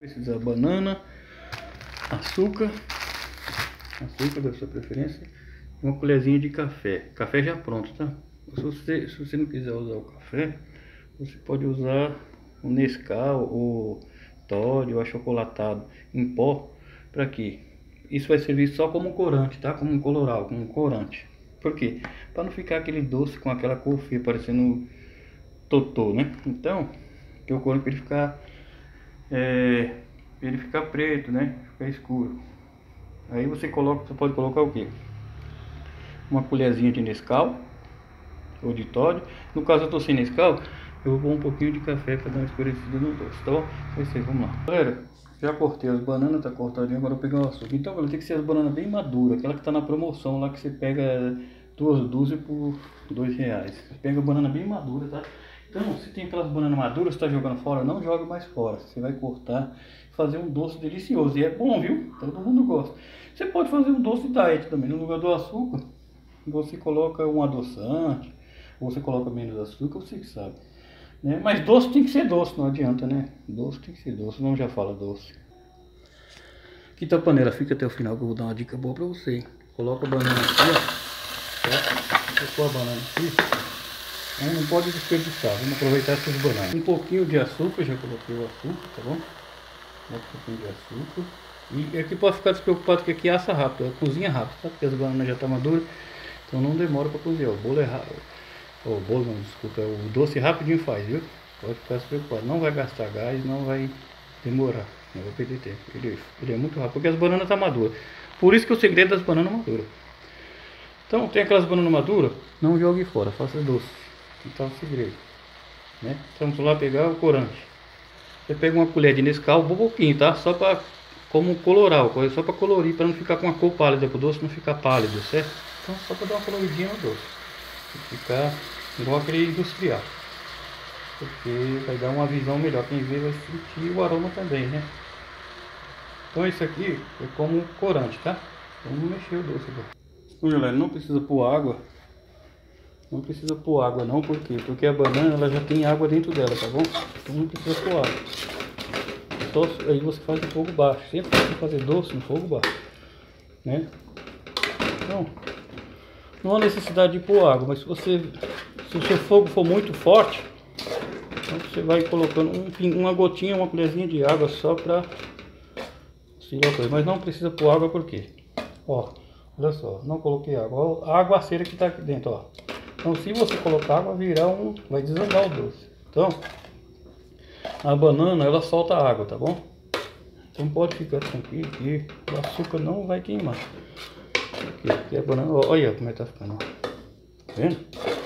Precisa banana, açúcar da sua preferência, e uma colherzinha de café. Café já pronto, tá? Se você não quiser usar o café, você pode usar o Nescau, o Toddy, o achocolatado em pó. Para quê? Isso vai servir só como corante, tá? Como um coloral, como um corante. Por quê? Para não ficar aquele doce com aquela cor feia, parecendo totô, né? Então, que eu coloco para ele ficar preto, né? Ficar escuro. Aí você pode colocar o que? Uma colherzinha de Nescau ou de Toddy. No caso eu tô sem Nescau, eu vou pôr um pouquinho de café para dar uma escurecida no doce, tá bom? Vamos lá. Galera, já cortei as bananas, tá cortadinho, agora eu vou pegar o açúcar. Então, galera, tem que ser as bananas bem maduras, aquela que tá na promoção lá, que você pega 2 dúzias por R$2. Você pega a banana bem madura, tá? Então, se tem aquelas bananas maduras, você tá jogando fora, não joga mais fora. Você vai cortar e fazer um doce delicioso. E é bom, viu? Todo mundo gosta. Você pode fazer um doce diet também. No lugar do açúcar, você coloca um adoçante, ou você coloca menos açúcar, você que sabe. Né? Mas doce tem que ser doce, não adianta, né? Doce tem que ser doce, não já fala doce. Aqui tá a panela, fica até o final que eu vou dar uma dica boa pra você. Coloca a banana aqui, ó. Certo? Colocou a banana aqui. Não pode desperdiçar, vamos aproveitar essas bananas. Um pouquinho de açúcar, já coloquei o açúcar, tá bom? Um pouquinho de açúcar. E aqui pode ficar despreocupado que aqui assa rápido, cozinha rápido, tá? Porque as bananas já estão maduras, então não demora para cozinhar. O bolo é rápido. O bolo não, desculpa, o doce rapidinho faz, viu? Pode ficar despreocupado, não vai gastar gás, não vai demorar, não vai perder tempo. Ele é muito rápido, porque as bananas estão maduras. Por isso que o segredo das bananas maduras. Então, tem aquelas bananas maduras, não jogue fora, faça doce. Então, é o segredo, né? Então, vamos lá pegar o corante. Você pega uma colher de Nescau, um pouquinho, tá? Só para como colorar, só para colorir, para não ficar com a cor pálida, para o doce não ficar pálido, certo? Então, só para dar uma coloridinha no doce, ficar igual aquele industrial, porque vai dar uma visão melhor. Quem vê vai sentir o aroma também, né? Então, isso aqui é como corante, tá? Vamos mexer o doce agora. Então, galera, não precisa pôr água. Não precisa pôr água não, por quê? Porque a banana ela já tem água dentro dela, tá bom? Então não precisa pôr água. Então, aí você faz em fogo baixo. Sempre tem que fazer doce em fogo baixo, né? Então, não há necessidade de pôr água, mas se o seu fogo for muito forte, então você vai colocando uma gotinha, uma colherzinha de água só pra mas não precisa pôr água por quê? Ó, olha só, não coloquei água. Ó, a aguaceira que tá aqui dentro, ó. Então, se você colocar água, vai desandar o doce. Então, a banana, ela solta água, tá bom? Então, pode ficar tranquilo que o açúcar não vai queimar. Porque a banana, olha como é que tá ficando, ó. Tá vendo?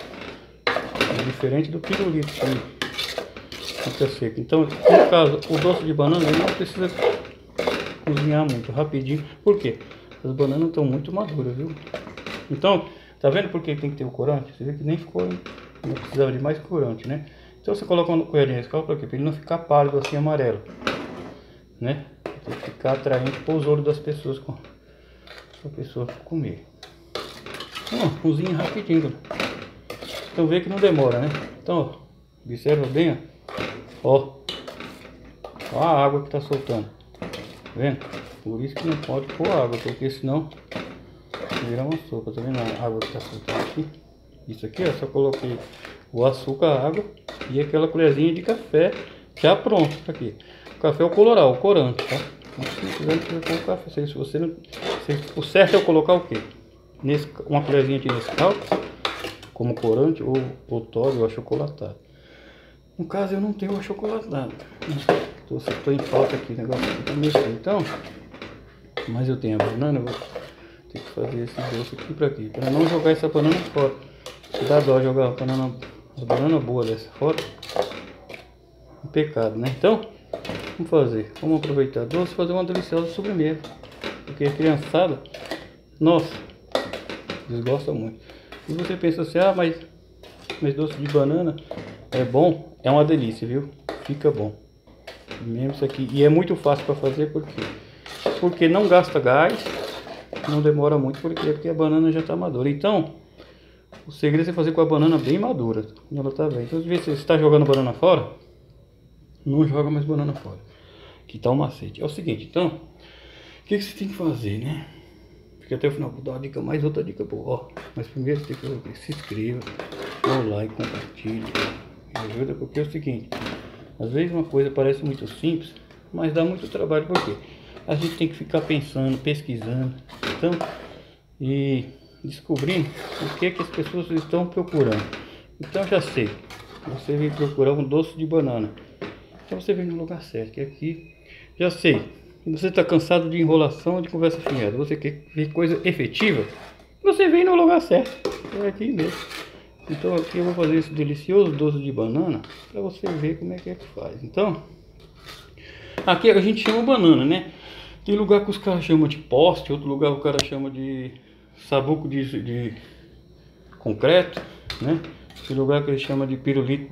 É diferente do pirulito que fica seco. Então, no caso, o doce de banana, ele não precisa cozinhar muito, rapidinho. Por quê? As bananas estão muito maduras, viu? Então, tá vendo por que tem que ter o corante? Você vê que nem ficou, não precisava de mais corante, né? Então você coloca uma colherinha de Nescau para quê? Para ele não ficar pálido assim, amarelo, né? Tem que ficar atraente para os olhos das pessoas, para a pessoa comer. Então, cozinha rapidinho. Então vê que não demora, né? Então, ó, observa bem, ó. Ó a água que tá soltando. Tá vendo? Por isso que não pode pôr água, porque senão virar uma sopa. Tá vendo a água que tá soltando aqui? Isso aqui, ó, só coloquei o açúcar, a água e aquela colherzinha de café já pronto aqui. O café é o coloral, o corante, tá? Então, se quiser, não precisa pôr o café. Se você não, o certo é eu colocar o quê? Uma colherzinha de Nescau como corante, ou Toddy ou achocolatado. No caso, eu não tenho achocolatado. Estou em falta aqui, negócio aqui. Então, mas eu tenho a banana, eu vou ter que fazer esse doce aqui para não jogar essa banana fora. Se dá dó jogar a banana boa dessa fora, é um pecado, né? Então, vamos aproveitar doce e fazer uma deliciosa sobremesa, porque a criançada, nossa, eles gostam muito. E você pensa assim, ah, mas doce de banana é bom, é uma delícia, viu? Fica bom. Mesmo isso aqui, e é muito fácil para fazer, porque não gasta gás, não demora muito, porque a banana já está madura. Então, o segredo é fazer com a banana bem madura, quando ela tá bem. Então, se você está jogando banana fora, não joga mais banana fora. Aqui tá o macete. É o seguinte, então, o que você tem que fazer, né? Porque até o final vou dar uma dica, mais outra dica boa. Ó, mas primeiro você tem que fazer o quê? Se inscreva, dá o like, compartilhe, me ajuda, porque é o seguinte, às vezes uma coisa parece muito simples, mas dá muito trabalho, porque a gente tem que ficar pensando, pesquisando, então, e descobrindo o que as pessoas estão procurando. Então já sei, você vem procurar um doce de banana, então você vem no lugar certo, que aqui, já sei, você está cansado de enrolação, de conversa fiada, você quer ver coisa efetiva, você vem no lugar certo, é aqui mesmo. Então aqui eu vou fazer esse delicioso doce de banana, para você ver como é que faz. Então, aqui a gente chama banana, né? Tem lugar que os caras chamam de poste, outro lugar o cara chama de sabuco de concreto, né? Tem lugar que ele chama de pirulito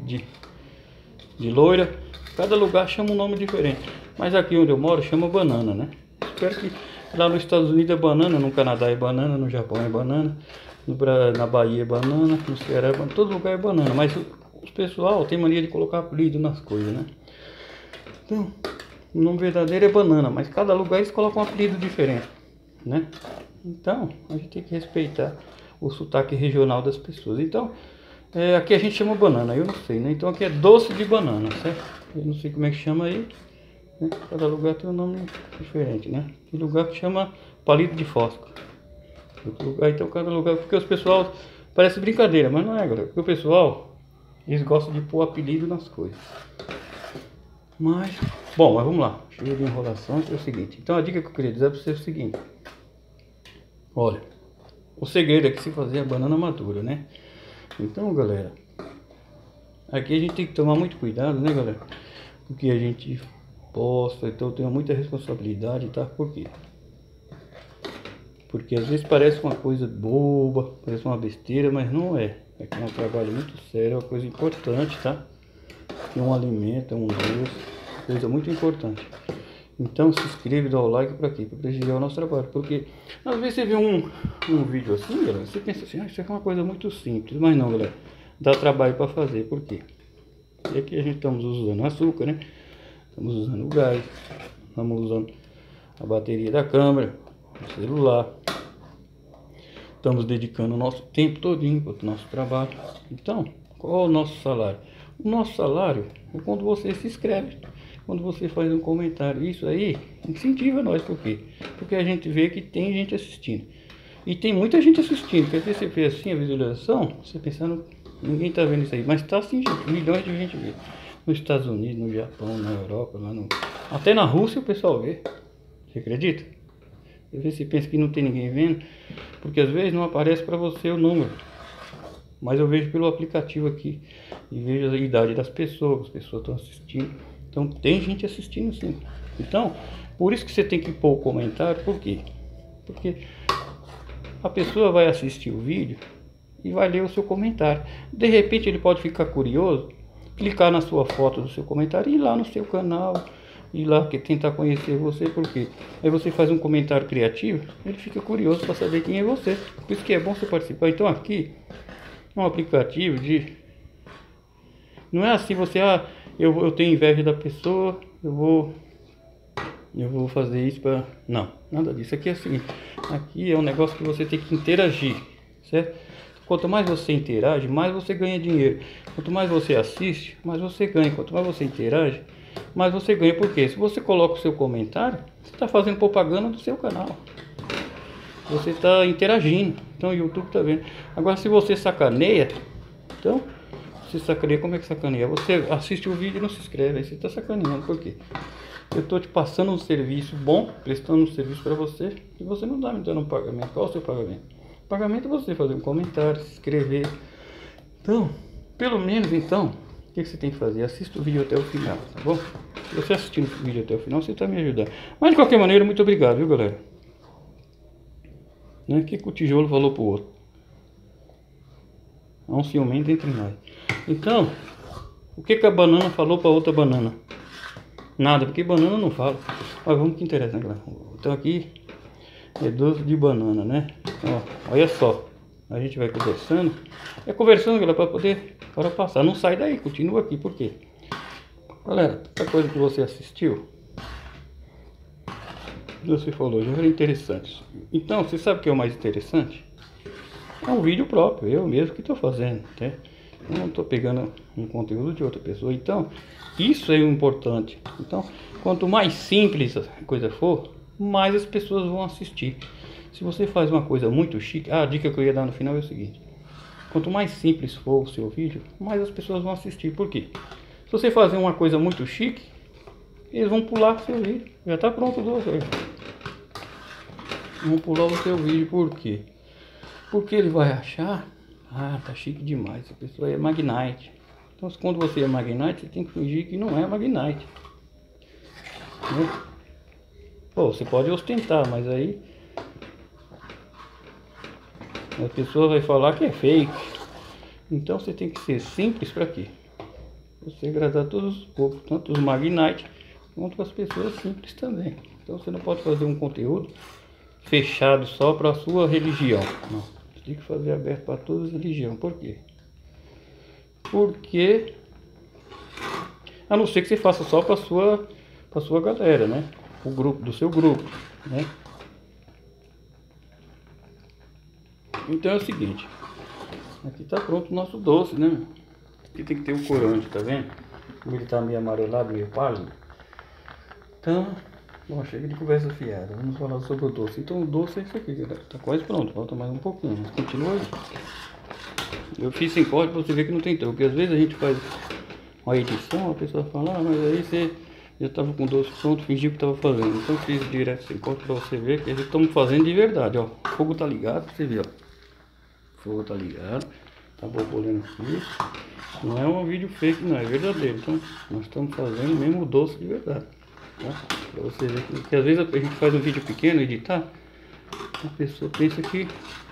de loira. Cada lugar chama um nome diferente. Mas aqui onde eu moro chama banana, né? Espero que lá nos Estados Unidos é banana, no Canadá é banana, no Japão é banana, na Bahia é banana, no Ceará é banana, todo lugar é banana. Mas o pessoal tem mania de colocar apelido nas coisas, né? Então, o nome verdadeiro é banana, mas cada lugar eles colocam um apelido diferente, né? Então, a gente tem que respeitar o sotaque regional das pessoas. Então, aqui a gente chama banana, eu não sei, né? Então aqui é doce de banana, certo? Eu não sei como é que chama aí, né? Cada lugar tem um nome diferente, né? Tem lugar que chama palito de fósforo. Outro lugar, então cada lugar, porque os pessoal, parece brincadeira, mas não é, galera. Porque o pessoal, eles gostam de pôr apelido nas coisas. Mas vamos lá, cheio de enrolação, é o seguinte. Então a dica que eu queria dizer para você é o seguinte. Olha, o segredo é que se fazer a banana madura, né? Então, galera, aqui a gente tem que tomar muito cuidado, né, galera? Porque a gente posta, então tem muita responsabilidade, tá? Por quê? Porque às vezes parece uma coisa boba, parece uma besteira, mas não é. Aqui é um trabalho muito sério, é uma coisa importante, tá? É um alimento, é um doce, coisa muito importante. Então se inscreve, dá o like para quê? Para prestigiar o nosso trabalho. Porque às vezes você vê um vídeo assim, galera, você pensa assim, isso aqui é uma coisa muito simples. Mas não, galera, dá trabalho para fazer. Por quê? E aqui a gente estamos usando açúcar, né? Estamos usando o gás, estamos usando a bateria da câmera, o celular. Estamos dedicando o nosso tempo todinho para o nosso trabalho. Então, qual é o nosso salário? O nosso salário é quando você se inscreve, quando você faz um comentário. Isso aí incentiva nós, por quê? Porque a gente vê que tem gente assistindo. E tem muita gente assistindo, porque às vezes você vê assim a visualização, você pensando, ninguém tá vendo isso aí. Mas tá assim, gente, milhões de gente vê. Nos Estados Unidos, no Japão, na Europa, até na Rússia o pessoal vê. Você acredita? Às vezes você pensa que não tem ninguém vendo, porque às vezes não aparece para você o número. Mas eu vejo pelo aplicativo aqui e vejo a idade das pessoas, as pessoas estão assistindo. Então tem gente assistindo sim. Então, por isso que você tem que pôr o comentário, por quê? Porque a pessoa vai assistir o vídeo e vai ler o seu comentário. De repente ele pode ficar curioso, clicar na sua foto do seu comentário e ir lá no seu canal, ir lá tentar conhecer você, porque aí você faz um comentário criativo, ele fica curioso para saber quem é você. Por isso que é bom você participar. Então aqui um aplicativo não é assim você, eu tenho inveja da pessoa, eu vou fazer isso para... Não, nada disso. Aqui é o seguinte, aqui é um negócio que você tem que interagir, certo? Quanto mais você interage, mais você ganha dinheiro. Quanto mais você assiste, mais você ganha. Quanto mais você interage, mais você ganha. Porque se você coloca o seu comentário, você está fazendo propaganda do seu canal. Você está interagindo. Então o YouTube está vendo. Agora se você sacaneia, então você sacaneia, como é que sacaneia? Você assiste o vídeo e não se inscreve, aí você está sacaneando. Por quê? Eu estou te passando um serviço bom, prestando um serviço para você, e você não está me dando um pagamento. Qual é o seu pagamento? O pagamento é você fazer um comentário, se inscrever. Então, pelo menos então, o que você tem que fazer? Assista o vídeo até o final, tá bom? Se você assistindo o vídeo até o final, você está me ajudando. Mas de qualquer maneira, muito obrigado, viu, galera? O que o tijolo falou pro outro? Há um ciumento entre nós. Então, o que a banana falou para outra banana? Nada, porque banana não fala. Mas vamos que interessa, né, galera? Então aqui é doce de banana, né? Ó, olha só. A gente vai conversando. É conversando, galera, para poder passar. Não sai daí, continua aqui. Por quê? Galera, essa coisa que você assistiu, Você falou, já era interessante. Então, você sabe o que é o mais interessante? É um vídeo próprio, eu mesmo que estou fazendo, né? Eu não estou pegando um conteúdo de outra pessoa. Então, isso é o importante. Então, quanto mais simples a coisa for, mais as pessoas vão assistir. Se você faz uma coisa muito chique, a dica que eu ia dar no final é o seguinte: quanto mais simples for o seu vídeo, mais as pessoas vão assistir. Por quê? Se você fazer uma coisa muito chique, eles vão pular o seu vídeo. Já está pronto o doce. Vão pular o seu vídeo. Por quê? Porque ele vai achar, ah, tá chique demais, essa pessoa é Magnite. Então, quando você é Magnite, você tem que fingir que não é Magnite, né? Pô, você pode ostentar, mas aí a pessoa vai falar que é fake. Então você tem que ser simples para quê? Você agradar todos os povos, tanto os Magnite quanto as pessoas simples também. Então você não pode fazer um conteúdo fechado só para a sua religião. Não, você tem que fazer aberto para todas as religiões. Por quê? Porque a não ser que você faça só para sua galera, né? O grupo do seu grupo, né? Então é o seguinte, aqui tá pronto o nosso doce, né? Aqui tem que ter o corante, tá vendo? Como ele tá meio amarelado, meio pálido. Então, bom, chega de conversa fiada, vamos falar sobre o doce. Então o doce é isso aqui, galera. Tá quase pronto, falta mais um pouquinho, mas continua aí. Eu fiz sem corte pra você ver que não tem truque, porque às vezes a gente faz uma edição, a pessoa fala, ah, mas aí você já tava com o doce pronto, fingiu que tava fazendo. Então eu fiz direto sem corte pra você ver que eles estão fazendo de verdade, ó. O fogo tá ligado, pra você ver, ó. O fogo tá ligado, tá borbulhando aqui. Não é um vídeo fake, não, é verdadeiro. Então nós estamos fazendo mesmo o doce de verdade, tá? Pra você ver que às vezes a gente faz um vídeo pequeno, editar, a pessoa pensa que...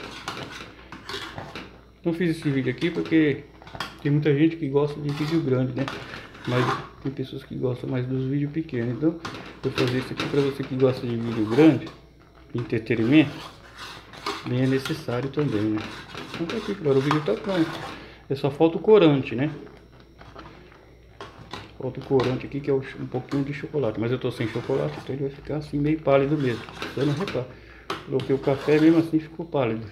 Não fiz esse vídeo aqui porque tem muita gente que gosta de vídeo grande, né? Mas tem pessoas que gostam mais dos vídeos pequenos. Então eu vou fazer isso aqui para você que gosta de vídeo grande, entretenimento, bem é necessário também, né? Então tá aqui, agora o vídeo tá pronto. Só falta o corante, né? Falta o corante aqui, que é um pouquinho de chocolate. Mas eu tô sem chocolate, então ele vai ficar assim meio pálido mesmo. Você não repara. Coloquei o café, mesmo assim ficou pálido.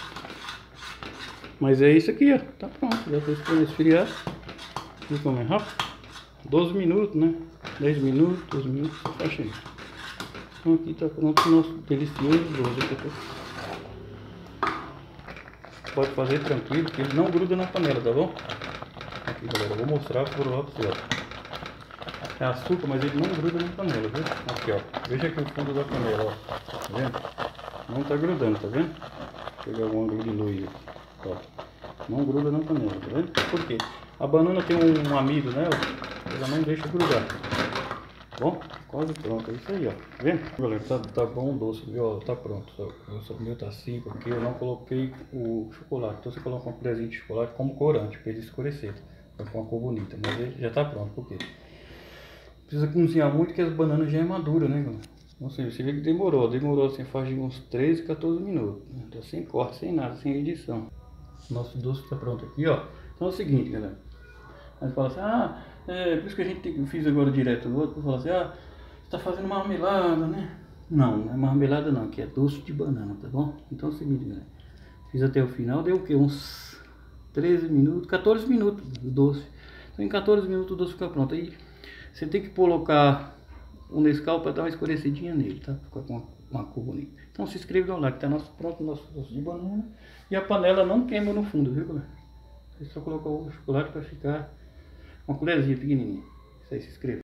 Mas é isso aqui, ó. Tá pronto. Já tô esperando esfriar. Viu como é rápido? 12 minutos, né? 10 minutos, 12 minutos, tá cheio. Então aqui tá pronto o nosso delicioso doce. Pode fazer tranquilo, que ele não gruda na panela, tá bom? Aqui, galera, eu vou mostrar por lá pra você, ó. É açúcar, mas ele não gruda na panela, viu? Aqui, ó. Veja aqui o fundo da panela, ó. Tá vendo? Não tá grudando, tá vendo? Vou pegar um ângulo de luz, ó. Não gruda na panela, tá vendo? Por quê? A banana tem um amido nela, ela não deixa grudar. Bom, quase pronto, é isso aí, ó. Tá vendo? Galera, tá bom o doce, viu? Ó, tá pronto. O meu tá assim porque eu não coloquei o chocolate. Então você coloca uma colherzinha de chocolate como corante, pra ele escurecer. Pra ficar uma cor bonita. Mas ele já tá pronto, por quê? Precisa cozinhar muito, porque as bananas já é madura, né, galera? Ou seja, você vê que demorou assim, faz de uns 13, 14 minutos. Então sem corte, sem nada, sem edição. Nosso doce tá pronto aqui, ó. Então é o seguinte, galera. Aí fala assim, ah, por isso que a gente fiz agora direto do outro, fala assim, ah, você tá fazendo marmelada, né? Não, não é marmelada não, que é doce de banana, tá bom? Então é o seguinte, galera. Fiz até o final, deu o que? Uns 13 minutos, 14 minutos do doce. Então em 14 minutos o doce fica pronto. Aí você tem que colocar o Nescau para dar uma escurecidinha nele, tá? Ficar com uma cor bonita. Então se inscreva lá que tá pronto o nosso doce de banana. E a panela não queima no fundo, viu, galera? Você só colocar o chocolate para ficar uma colherzinha pequenininha. Isso aí, se inscreva.